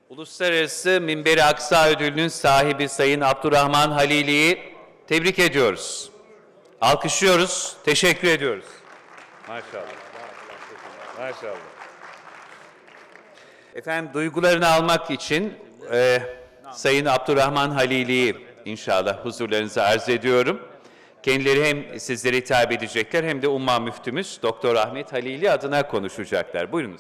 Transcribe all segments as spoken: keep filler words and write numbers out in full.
Uluslararası Minber-i Aksa Ödülü'nün sahibi Sayın Abdurrahman Halili'yi tebrik ediyoruz. Alkışlıyoruz, teşekkür ediyoruz. Maşallah. Maşallah. Efendim, duygularını almak için e, Sayın Abdurrahman Halili'yi inşallah huzurlarınıza arz ediyorum. Kendileri hem sizlere hitap edecekler hem de Umma Müftümüz Doktor Ahmet Halili adına konuşacaklar. Buyurunuz.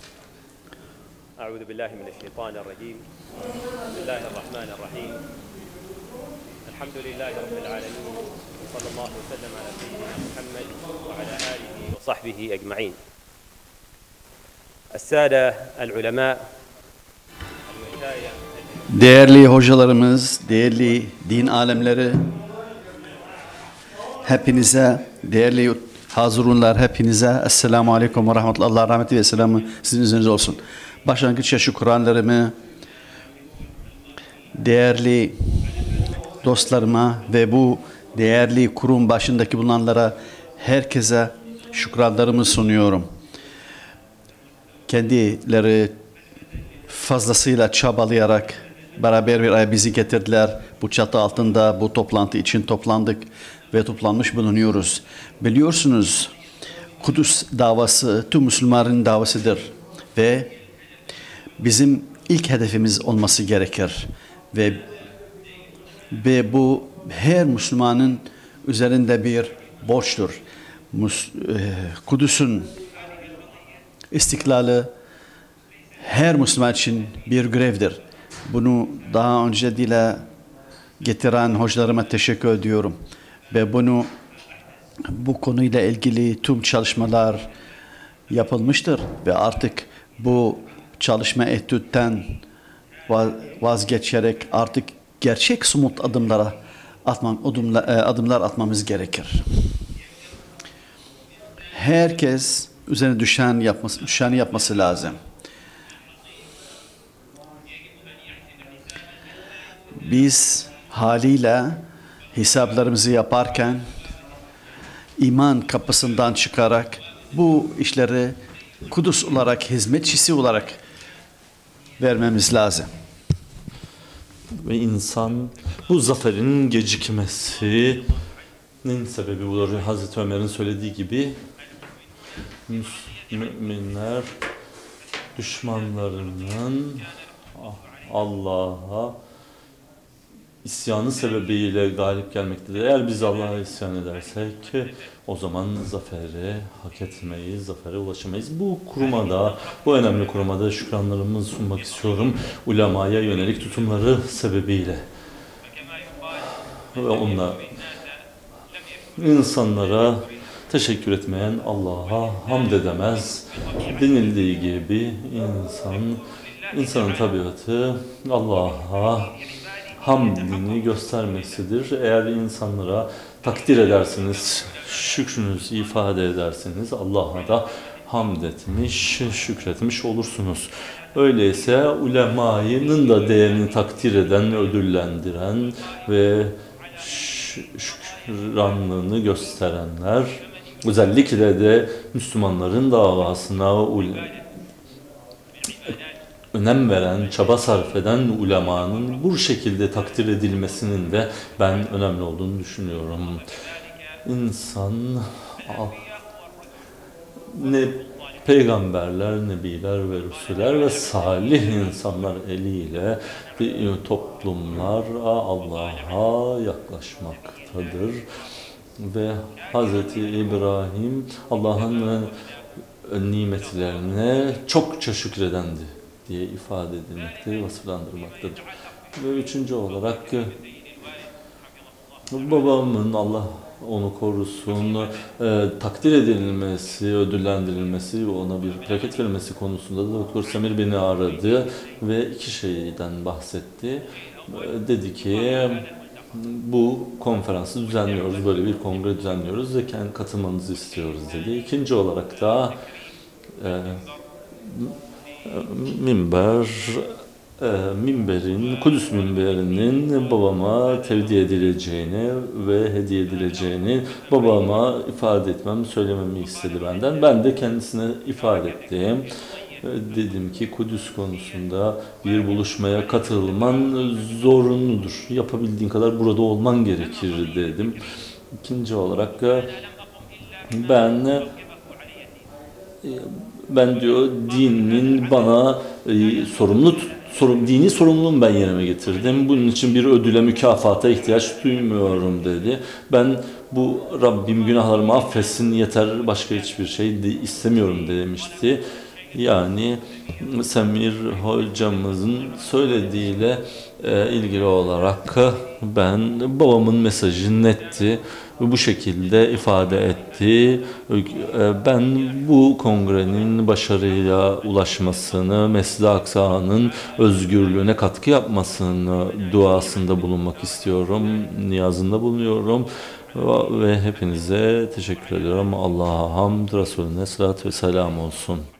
Euzu billahi mineşşeytanirracim. Bismillahirrahmanirrahim. Elhamdülillahi rabbil alamin. Sallallahu aleyhi ve sellem ala seyyidina Muhammed ve ala alihi ve sahbihi ecmaîn. Es-sâde el-ulema. Değerli hocalarımız, değerli din alemleri, hepinize, değerli hazırunlar, hepinize Esselamu Aleyküm ve Rahmetullah. Allah rahmeti ve selamı sizin üzerinize olsun. Başlangıçta şu Kur'anlarımı değerli dostlarıma ve bu değerli kurum başındaki bulunanlara, herkese şükranlarımı sunuyorum. Kendileri fazlasıyla çabalayarak beraber bir ay bizi getirdiler. Bu çatı altında bu toplantı için toplandık ve toplanmış bulunuyoruz. Biliyorsunuz, Kudüs davası tüm Müslümanların davasıdır ve bizim ilk hedefimiz olması gerekir ve ve bu her Müslümanın üzerinde bir borçtur. Kudüs'ün istiklali her Müslüman için bir görevdir. Bunu daha önce dile getiren hocalarıma teşekkür ediyorum. Ve bunu bu konuyla ilgili tüm çalışmalar yapılmıştır ve artık bu çalışma etütten vazgeçerek artık gerçek somut adımlara atmam, adımlar, adımlar atmamız gerekir. Herkes üzerine düşen yapması, düşeni yapması lazım. Biz haliyle hesaplarımızı yaparken iman kapısından çıkarak bu işleri Kudüs olarak, hizmetçisi olarak vermemiz lazım. Ve insan bu zaferin gecikmesinin sebebi budur. Hazreti Ömer'in söylediği gibi müminler düşmanlarının Allah'a isyanı sebebiyle galip gelmektedir. Eğer biz Allah'a isyan edersek o zaman zaferi hak etmeyiz, zafere ulaşamayız. Bu kuruma da, bu önemli kuruma da şükranlarımı sunmak istiyorum. Ulemaya yönelik tutumları sebebiyle. Ve onunla insanlara teşekkür etmeyen Allah'a hamd edemez. Denildiği gibi insan, insanın tabiatı Allah'a hamdini göstermesidir. Eğer insanlara takdir edersiniz, şükrünüzü ifade edersiniz, Allah'a da hamd etmiş, şükretmiş olursunuz. Öyleyse ulemanın da değerini takdir eden, ödüllendiren ve şükranlığını gösterenler, özellikle de Müslümanların davasına önem veren, çaba sarf eden ulemanın bu şekilde takdir edilmesinin de ben önemli olduğunu düşünüyorum. İnsan ne peygamberler, nebiler ve rüsüler ve salih insanlar eliyle toplumlar Allah'a yaklaşmaktadır. Ve Hazreti İbrahim Allah'ın nimetlerine çokça şükredendi diye ifade edilmekte, vasıflandırmaktadır. Ve üçüncü olarak babamın, Allah onu korusun, e, takdir edilmesi, ödüllendirilmesi, ona bir plaket verilmesi konusunda da Doktor Samir beni aradı ve iki şeyden bahsetti. E, dedi ki, bu konferansı düzenliyoruz, böyle bir kongre düzenliyoruz ve kendi katılmanızı istiyoruz dedi. İkinci olarak da e, minber, e, minberin, Kudüs minberinin babama tevdi edileceğini ve hediye edileceğini babama ifade etmem, söylememi istedi benden. Ben de kendisine ifade ettim. dedim ki Kudüs konusunda bir buluşmaya katılman zorunludur. Yapabildiğin kadar burada olman gerekir dedim. İkinci olarak ben ben diyor dinin bana e, sorumlu sorum, dini sorumluluğumu ben yerine getirdim. Bunun için bir ödüle, mükafata ihtiyaç duymuyorum dedi. Ben bu Rabbim günahlarımı affetsin yeter, başka hiçbir şey de istemiyorum demişti. Yani Semir hocamızın söylediğiyle e, ilgili olarak ben babamın mesajı netti. Bu şekilde ifade etti. Ben bu kongrenin başarıyla ulaşmasını, Mescid-i Aksa'nın özgürlüğüne katkı yapmasını duasında bulunmak istiyorum, niyazında bulunuyorum. Ve hepinize teşekkür ediyorum. Allah'a hamd, Resulüne salat ve selam olsun.